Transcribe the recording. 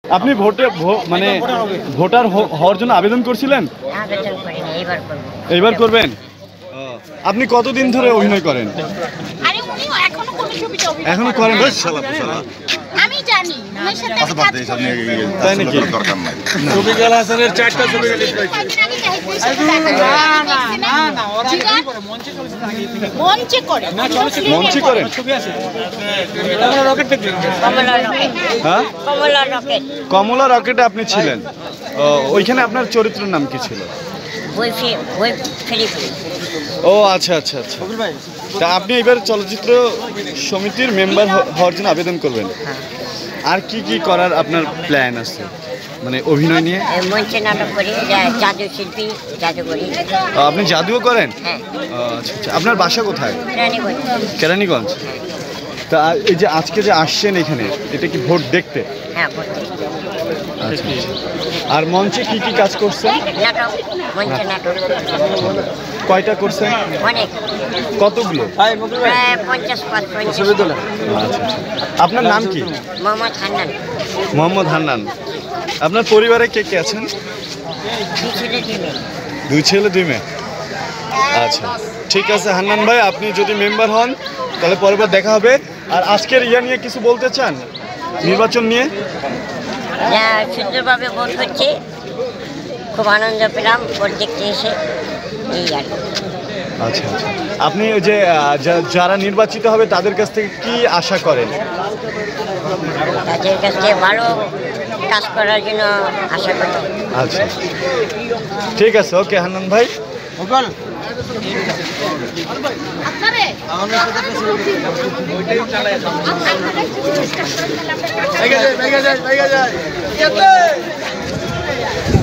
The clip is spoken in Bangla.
আপনি মানে ভোটার হওয়ার জন্য আবেদন করছিলেন? এইবার করবেন? আপনি কতদিন ধরে অভিনয় করেন? এখনো করেন? আমি জানি তাই নাকি? রফিকুল হাসানের 4টা ছবি রিলিজ করেছে। মঞ্চে করেন? হ্যাঁ, কমলা রকেটে আপনি ছিলেন। ওইখানে আপনার চরিত্রের নাম কি ছিল? ও আচ্ছা আচ্ছা আচ্ছা। তা আপনি এবার চলচ্চিত্র সমিতির মেম্বার হওয়ার জন্য আবেদন করবেন? আর কি কি করার আপনার প্ল্যান আছে, মানে অভিনয় নিয়ে? মঞ্চে নাটক করি, জাদু শিল্পী, জাদু করি। আপনি জাদুও করেন? হ্যাঁ। আচ্ছা আচ্ছা। আপনার বাসা কোথায়? রানীগঞ্জ। কেরানীগঞ্জ। তা এই যে আজকে যে আসছেন এখানে, এটা কি ভোট দেখতে? হ্যাঁ, ভর্তি। আচ্ছা। আর মঞ্চে কি কি কাজ করছেন? নাটক, মঞ্চে নাটক। কয়টা করছেন? অনেক। কতগুলো? প্রায় 50-55। আচ্ছা। আপনার নাম কি? মোহাম্মদ হান্নান। মোহাম্মদ হান্নান। আপনার পরিবারে কে কে আছেন? 2 ছেলে 2 মেয়ে। 2 ছেলে 2 মেয়ে। আচ্ছা, ঠিক আছে হান্নান ভাই, আপনি যদি মেম্বার হন তাহলে পরেরবার দেখা হবে। আর আজকের নিয়ে কিছু বলতে চান, নির্বাচন নিয়ে? সুন্দরভাবে ভোট হচ্ছে, খুব আনন্দ পেলাম ভোট দেখতে এসে, এই আর কি। আচ্ছা আচ্ছা। আপনি ওই যে যারা নির্বাচিত হবে তাদের কাছ থেকে কি আশা করেন? তাদের কাছ থেকে ভালো কাজ করার জন্য আশা করি। আচ্ছা, ঠিক আছে। ওকে হান্নান ভাই। আপনারে